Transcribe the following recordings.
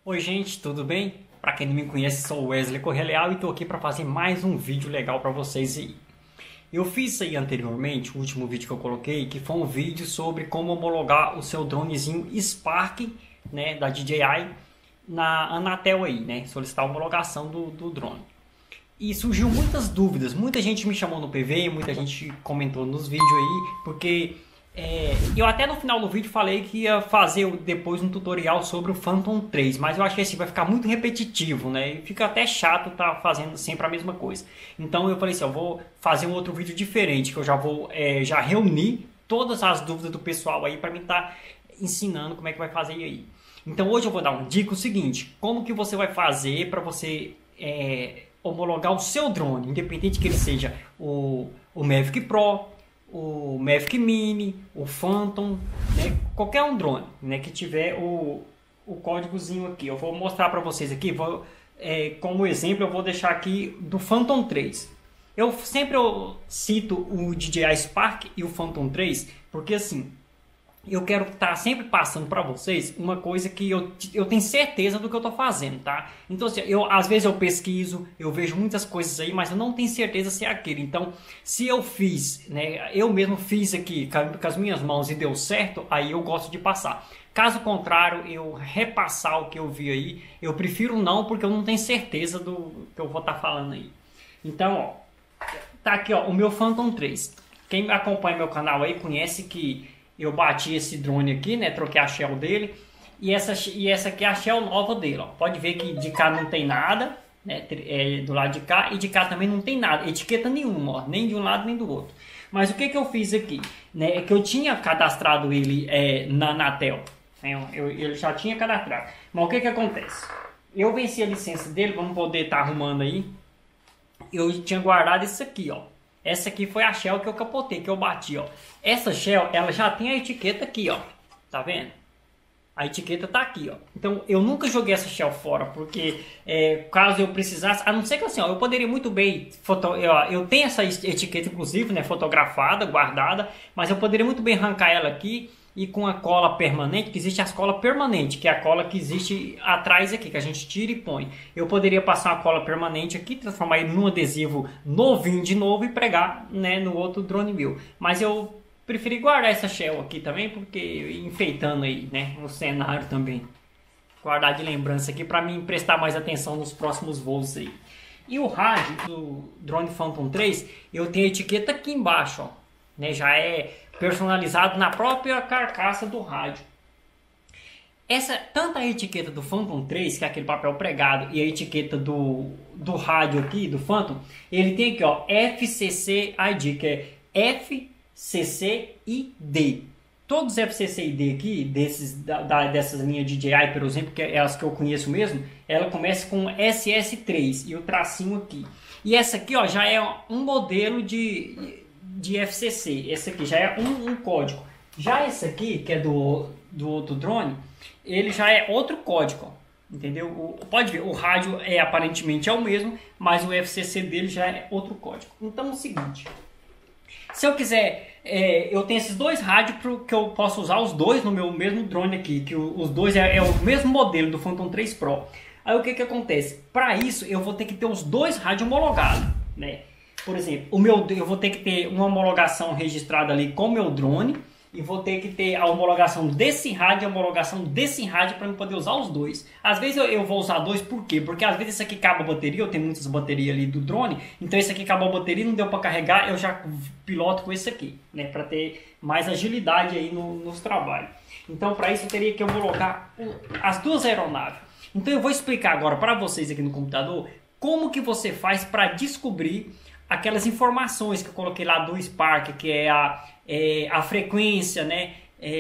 Oi gente, tudo bem? Para quem não me conhece, sou o Wesley Correia Leal e estou aqui para fazer mais um vídeo legal para vocês aí. Eu fiz aí anteriormente, o último vídeo que eu coloquei, que foi um vídeo sobre como homologar o seu dronezinho Spark, né, da DJI, na Anatel aí, né, solicitar a homologação do drone. E surgiu muitas dúvidas, muita gente me chamou no PV, muita gente comentou nos vídeos aí, porque eu até no final do vídeo falei que ia fazer depois um tutorial sobre o Phantom 3, mas eu acho que assim vai ficar muito repetitivo, né? E fica até chato estar fazendo sempre a mesma coisa. Então eu falei assim, eu vou fazer um outro vídeo diferente, que eu já vou já reunir todas as dúvidas do pessoal aí para mim estar ensinando como é que vai fazer aí. Então hoje eu vou dar uma dica, o seguinte, como que você vai fazer para você homologar o seu drone, independente que ele seja o Mavic Pro, o Mavic Mini, o Phantom, né? Qualquer um drone, né, que tiver o códigozinho aqui. Eu vou mostrar para vocês aqui, como exemplo eu vou deixar aqui do Phantom 3. Eu sempre cito o DJI Spark e o Phantom 3, porque assim, eu quero estar sempre passando para vocês uma coisa que eu tenho certeza do que eu estou fazendo, tá? Então, assim, às vezes eu pesquiso, eu vejo muitas coisas aí, mas eu não tenho certeza se é aquele. Então, se eu fiz, né, eu mesmo fiz aqui com as minhas mãos e deu certo, aí eu gosto de passar. Caso contrário, eu repassar o que eu vi aí, eu prefiro não, porque eu não tenho certeza do que eu vou estar falando aí. Então, ó, tá aqui, ó, o meu Phantom 3. Quem acompanha meu canal aí conhece que eu bati esse drone aqui, né? Troquei a shell dele. E essa aqui é a shell nova dele, ó. Pode ver que de cá não tem nada, né? Do lado de cá. E de cá também não tem nada. Etiqueta nenhuma, ó. Nem de um lado nem do outro. Mas o que eu fiz aqui? Né? É que eu tinha cadastrado ele na Anatel. Ele já tinha cadastrado. Mas o que acontece? Eu venci a licença dele, vamos poder estar arrumando aí. Eu tinha guardado isso aqui, ó. Essa aqui foi a shell que eu capotei, que eu bati, ó. Essa shell, ela já tem a etiqueta aqui, ó. Tá vendo? A etiqueta tá aqui, ó. Então, eu nunca joguei essa shell fora, porque caso eu precisasse, a não ser que assim, ó, eu poderia muito bem, eu tenho essa etiqueta, inclusive, né, fotografada, guardada, mas eu poderia muito bem arrancar ela aqui e com a cola permanente, que existe as cola permanente, que é a cola que existe atrás aqui, que a gente tira e põe. Eu poderia passar uma cola permanente aqui, transformar ele num adesivo novinho de novo e pregar, né, no outro drone meu. Mas eu preferi guardar essa shell aqui também, porque enfeitando aí, né, no cenário também. Guardar de lembrança aqui para mim prestar mais atenção nos próximos voos aí. E o rádio do drone Phantom 3, eu tenho a etiqueta aqui embaixo, ó, né, já é personalizado na própria carcaça do rádio. Tanto a etiqueta do Phantom 3, que é aquele papel pregado, e a etiqueta do rádio aqui, do Phantom, ele tem aqui, ó, FCC ID, que é FCC-ID. Todos os FCC-ID aqui, dessas linhas DJI, por exemplo, que é as que eu conheço mesmo, ela começa com SS3 e o tracinho aqui. E essa aqui, ó, já é um modelo de FCC. Esse aqui já é um código. Já esse aqui, que é do outro drone, ele já é outro código, ó, entendeu? Pode ver, o rádio aparentemente é o mesmo, mas o FCC dele já é outro código. Então é o seguinte, se eu quiser, eu tenho esses dois rádios que eu posso usar os dois no meu mesmo drone aqui, que os dois é o mesmo modelo do Phantom 3 Pro. Aí o que acontece? Para isso eu vou ter que ter os dois rádios homologados, né? Por exemplo, eu vou ter que ter uma homologação registrada ali com o meu drone e vou ter que ter a homologação desse rádio e a homologação desse rádio para eu poder usar os dois. Às vezes eu vou usar dois, por quê? Porque às vezes esse aqui acaba a bateria, eu tenho muitas baterias ali do drone, então esse aqui acabou a bateria, não deu para carregar, eu já piloto com esse aqui, né, para ter mais agilidade aí nos trabalhos. Então para isso eu teria que homologar as duas aeronaves. Então eu vou explicar agora para vocês aqui no computador como que você faz para descobrir aquelas informações que eu coloquei lá do Spark, que é a frequência, né?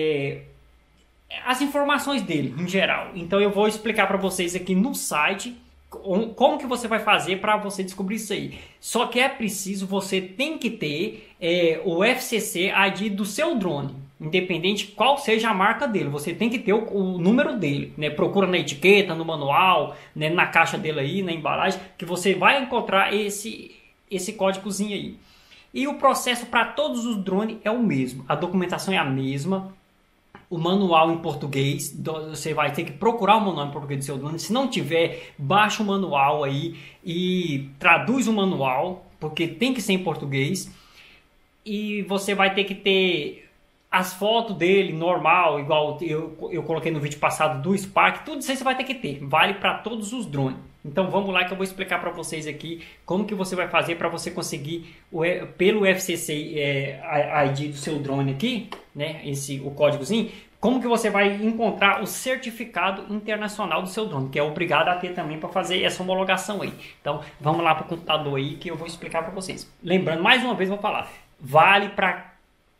As informações dele em geral. Então eu vou explicar para vocês aqui no site como que você vai fazer para você descobrir isso aí. Só que é preciso, você tem que ter o FCC ID do seu drone, independente qual seja a marca dele. Você tem que ter o número dele, né? Procura na etiqueta, no manual, né? Na caixa dele aí, na embalagem, que você vai encontrar esse códigozinho aí. E o processo para todos os drones é o mesmo. A documentação é a mesma. o manual em português. Você vai ter que procurar o manual em português do seu drone. Se não tiver, baixa o manual aí e traduz o manual, porque tem que ser em português. E você vai ter que ter as fotos dele normal, igual eu coloquei no vídeo passado do Spark. Tudo isso aí você vai ter que ter. Vale para todos os drones. Então vamos lá que eu vou explicar para vocês aqui como que você vai fazer para você conseguir pelo FCC ID do seu drone aqui, né? O códigozinho. Como que você vai encontrar o certificado internacional do seu drone, que é obrigado a ter também para fazer essa homologação aí. Então vamos lá para o computador aí que eu vou explicar para vocês. Lembrando, mais uma vez vou falar, vale para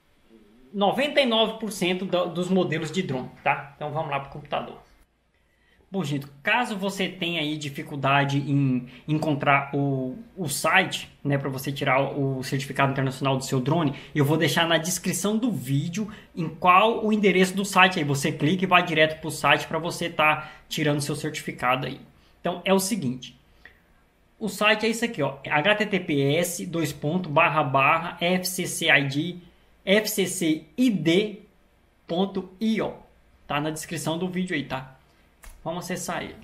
99% dos modelos de drone, tá? Então vamos lá para o computador. Bom, gente, caso você tenha aí dificuldade em encontrar o site, né, para você tirar o certificado internacional do seu drone, eu vou deixar na descrição do vídeo em qual o endereço do site aí. Você clica e vai direto para o site para você estar tirando seu certificado aí. Então é o seguinte, o site é isso aqui, ó, https://fccid.io, tá na descrição do vídeo aí, tá? Vamos acessar ele.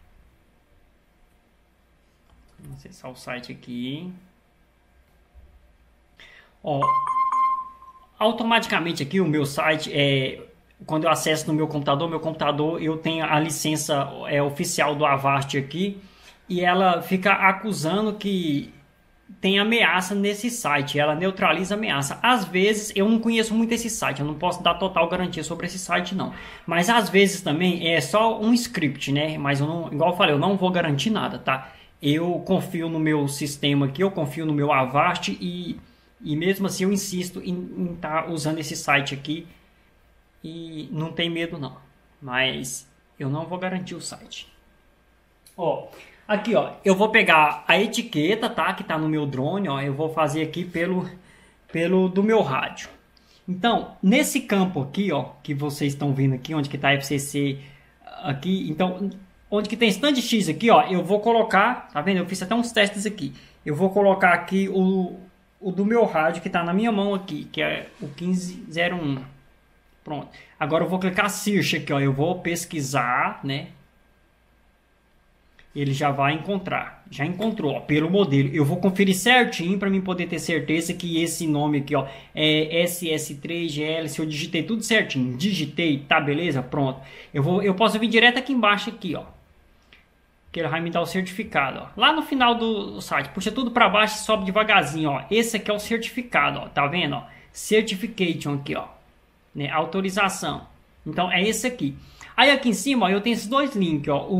Vamos acessar o site aqui. Ó, automaticamente aqui o meu site quando eu acesso no meu computador eu tenho a licença oficial do Avast aqui e ela fica acusando que tem ameaça nesse site, ela neutraliza a ameaça. Às vezes eu não conheço muito esse site, eu não posso dar total garantia sobre esse site não, mas às vezes também é só um script, né? Mas eu não, igual eu falei, eu não vou garantir nada, tá? Eu confio no meu sistema aqui, eu confio no meu Avast e mesmo assim eu insisto em estar usando esse site aqui e não tem medo não, mas eu não vou garantir o site. Ó, aqui, ó, eu vou pegar a etiqueta, tá, que tá no meu drone, ó, eu vou fazer aqui pelo do meu rádio. Então, nesse campo aqui, ó, que vocês estão vendo aqui, onde que tá FCC aqui, então, onde que tem stand X aqui, ó, eu vou colocar, tá vendo? Eu fiz até uns testes aqui. Eu vou colocar aqui o do meu rádio que tá na minha mão aqui, que é o 1501. Pronto. Agora eu vou clicar search aqui, ó, eu vou pesquisar, né? Ele já vai encontrar, já encontrou, ó, pelo modelo. Eu vou conferir certinho para mim poder ter certeza que esse nome aqui, ó, é SS3GL. Se eu digitei tudo certinho, digitei, tá beleza, pronto. Eu posso vir direto aqui embaixo aqui, ó, que ele vai me dar o certificado, ó, lá no final do site. Puxa tudo para baixo e sobe devagarzinho, ó. Esse aqui é o certificado, ó, tá vendo, ó? Certification aqui, ó, né? Autorização. Então é esse aqui. Aí aqui em cima, ó, eu tenho esses dois links, ó,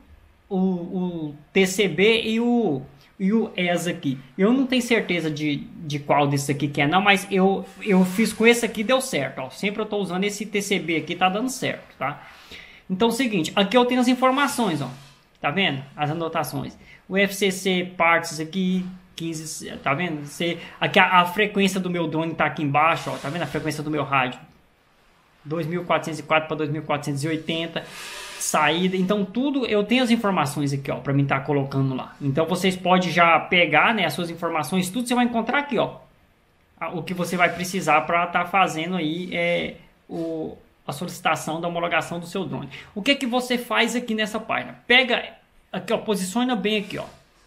o TCB e o ESA aqui. Eu não tenho certeza de qual desse aqui que é não, mas eu fiz com esse aqui, deu certo, ó. Sempre eu estou usando esse TCB aqui, tá dando certo, tá? Então é o seguinte, aqui eu tenho as informações, ó. Tá vendo? As anotações. O FCC parts aqui, 15, tá vendo? Aqui a frequência do meu drone tá aqui embaixo, ó. Tá vendo a frequência do meu rádio? 2404 para 2480. Saída, então tudo eu tenho as informações aqui, ó, para mim estar colocando lá. Então vocês podem já pegar, né, as suas informações, tudo você vai encontrar aqui, ó, o que você vai precisar para estar fazendo aí a solicitação da homologação do seu drone. O que que você faz aqui nessa página? Pega aqui, ó, posiciona bem aqui, ó,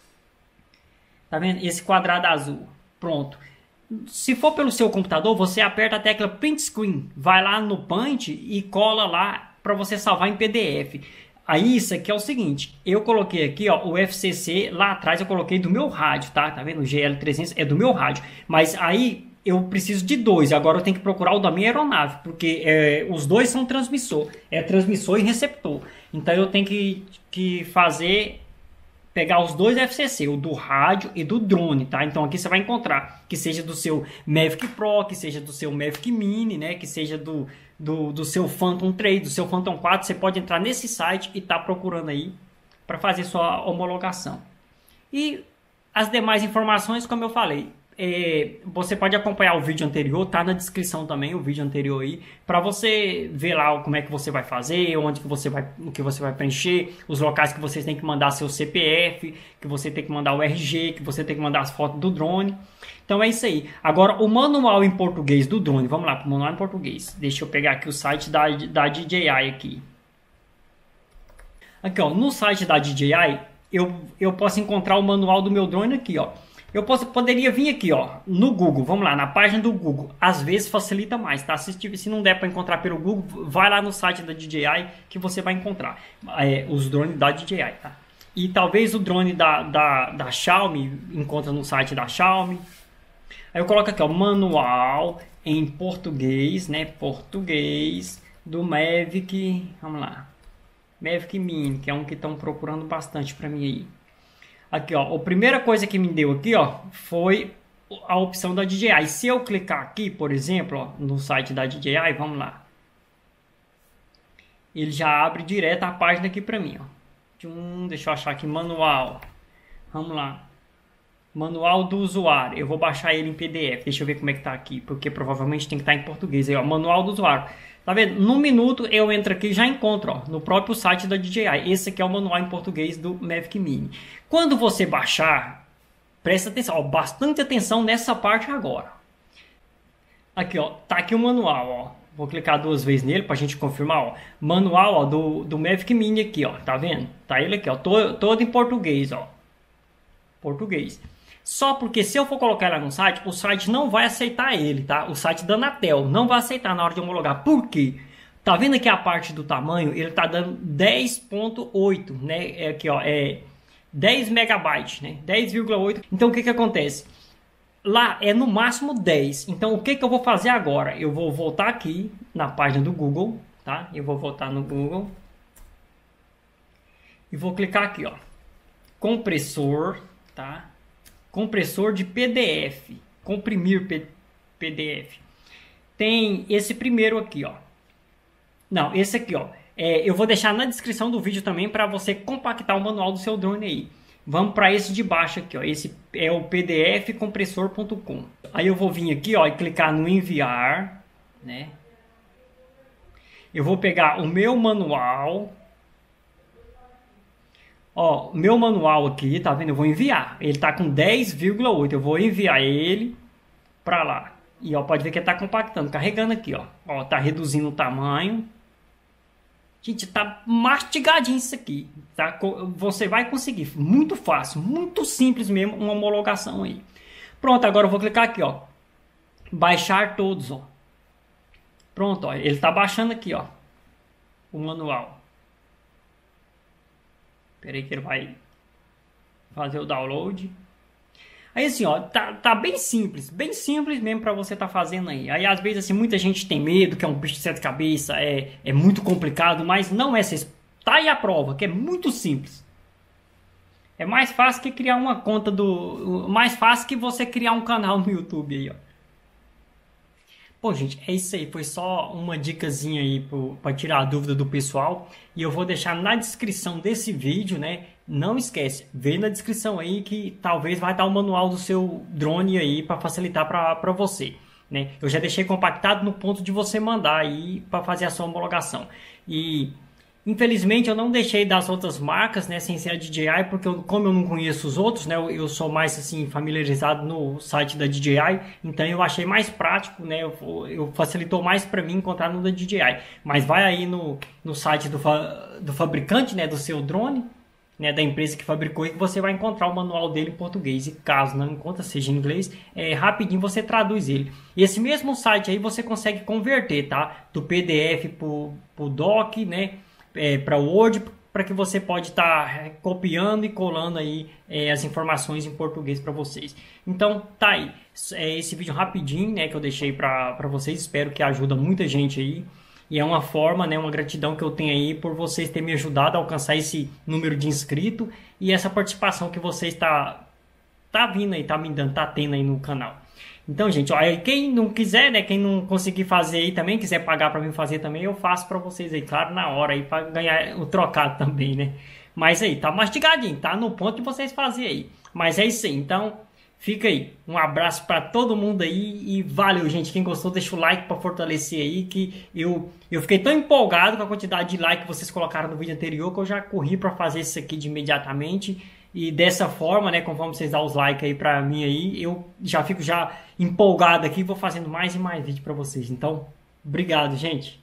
tá vendo? Esse quadrado azul, pronto. Se for pelo seu computador, você aperta a tecla print screen, vai lá no Paint e cola lá para você salvar em PDF. Aí isso aqui é o seguinte, eu coloquei aqui, ó, o FCC lá atrás eu coloquei do meu rádio, tá? Tá vendo? O GL300 é do meu rádio, mas aí eu preciso de dois, agora eu tenho que procurar o da minha aeronave, porque os dois são transmissor, é transmissor e receptor. Então eu tenho que pegar os dois FCC, o do rádio e do drone, tá? Então aqui você vai encontrar que seja do seu Mavic Pro, que seja do seu Mavic Mini, né? Que seja do seu Phantom 3, do seu Phantom 4, você pode entrar nesse site e tá procurando aí para fazer sua homologação. E as demais informações, como eu falei, você pode acompanhar o vídeo anterior, tá na descrição também o vídeo anterior aí, para você ver lá como é que você vai fazer, onde que você vai, o que você vai preencher, os locais que você tem que mandar seu CPF, que você tem que mandar o RG, que você tem que mandar as fotos do drone. Então é isso aí. Agora o manual em português do drone, vamos lá para o manual em português. Deixa eu pegar aqui o site da DJI aqui. Aqui ó, no site da DJI eu posso encontrar o manual do meu drone aqui ó. Poderia vir aqui, ó, no Google, vamos lá, na página do Google. Às vezes facilita mais, tá? Se não der para encontrar pelo Google, vai lá no site da DJI que você vai encontrar os drones da DJI, tá? E talvez o drone da Xiaomi encontra no site da Xiaomi. Aí eu coloco aqui, ó, manual em português, né? Português do Mavic, vamos lá. Mavic Mini, que é um que estão procurando bastante para mim aí. Aqui, ó, a primeira coisa que me deu aqui, ó, foi a opção da DJI. Se eu clicar aqui, por exemplo, ó, no site da DJI, vamos lá. Ele já abre direto a página aqui para mim, ó. Deixa eu achar aqui, manual. Vamos lá. Manual do usuário. Eu vou baixar ele em PDF. Deixa eu ver como é que tá aqui, porque provavelmente tem que estar em português. Aí, ó, manual do usuário. Tá vendo? Num minuto eu entro aqui e já encontro, ó, no próprio site da DJI. Esse aqui é o manual em português do Mavic Mini. Quando você baixar, presta atenção, ó, bastante atenção nessa parte agora. Aqui, ó, tá aqui o manual, ó. Vou clicar 2 vezes nele pra gente confirmar, ó. Manual, ó, do Mavic Mini aqui, ó. Tá vendo? Tá ele aqui, ó, todo em português, ó. Português. Só porque se eu for colocar lá no site, o site não vai aceitar ele, tá? O site da Anatel não vai aceitar na hora de homologar. Por quê? Tá vendo aqui a parte do tamanho? Ele tá dando 10.8, né? É aqui, ó, 10 megabytes, né? 10,8. Então o que que acontece? Lá é no máximo 10. Então o que que eu vou fazer agora? Eu vou voltar aqui na página do Google, tá? Eu vou voltar no Google. E vou clicar aqui, ó. Compressor, tá? Compressor de PDF, comprimir PDF. Tem esse primeiro aqui, ó. Não, esse aqui, ó. Eu vou deixar na descrição do vídeo também para você compactar o manual do seu drone aí. Vamos para esse de baixo aqui, ó. Esse é o pdfcompressor.com. Aí eu vou vir aqui, ó, e clicar no enviar, né? Eu vou pegar o meu manual. Ó, meu manual aqui, tá vendo? Eu vou enviar. Ele tá com 10,8. Eu vou enviar ele pra lá. E ó, pode ver que ele tá compactando, carregando aqui, ó. Ó, tá reduzindo o tamanho. Gente, tá mastigadinho isso aqui, tá? Você vai conseguir, muito fácil, muito simples mesmo, uma homologação aí. Pronto, agora eu vou clicar aqui, ó. Baixar todos, ó. Pronto, ó, ele tá baixando aqui, ó. O manual. Espera aí que ele vai fazer o download. Aí assim, ó, tá bem simples mesmo para você tá fazendo aí. Aí às vezes assim, muita gente tem medo, que é um bicho de 7 cabeças, é muito complicado, mas não é. Tá aí a prova, que é muito simples. É mais fácil que criar uma conta mais fácil que você criar um canal no YouTube aí, ó. Bom, gente, é isso aí. Foi só uma dicasinha aí para tirar a dúvida do pessoal. E eu vou deixar na descrição desse vídeo, né? Não esquece, vê na descrição aí que talvez vai estar o manual do seu drone aí para facilitar para você, né? Eu já deixei compactado no ponto de você mandar aí para fazer a sua homologação. E infelizmente eu não deixei das outras marcas, né, sem ser a DJI, porque como eu não conheço os outros, né, eu sou mais assim familiarizado no site da DJI, então eu achei mais prático, né, eu facilitou mais para mim encontrar no da DJI. Mas vai aí no site do fabricante, né, do seu drone, né, da empresa que fabricou, e que você vai encontrar o manual dele em português. E caso não encontre, seja em inglês, rapidinho você traduz ele. E esse mesmo site aí você consegue converter, tá, do PDF pro doc, né, para o Word, para que você pode estar copiando e colando aí as informações em português para vocês. Então tá aí, esse vídeo rapidinho, né, que eu deixei para vocês. Espero que ajude muita gente aí, e é uma forma, né, uma gratidão que eu tenho aí por vocês terem me ajudado a alcançar esse número de inscritos e essa participação que vocês tá vindo aí, tá me dando, tá tendo aí no canal. Então, gente, ó, quem não quiser, né, quem não conseguir fazer aí também, quiser pagar para mim fazer também, eu faço para vocês aí, claro, na hora aí, para ganhar o trocado também, né? Mas aí, tá mastigadinho, tá no ponto de vocês fazerem aí. Mas é isso aí, então, Fica aí, um abraço para todo mundo aí e valeu, gente. Quem gostou, deixa o like para fortalecer aí, que eu fiquei tão empolgado com a quantidade de like que vocês colocaram no vídeo anterior que eu já corri para fazer isso aqui de imediatamente. E dessa forma, né, conforme vocês dão os likes aí para mim aí, eu já fico já empolgado aqui e vou fazendo mais e mais vídeo para vocês. Então, obrigado, gente.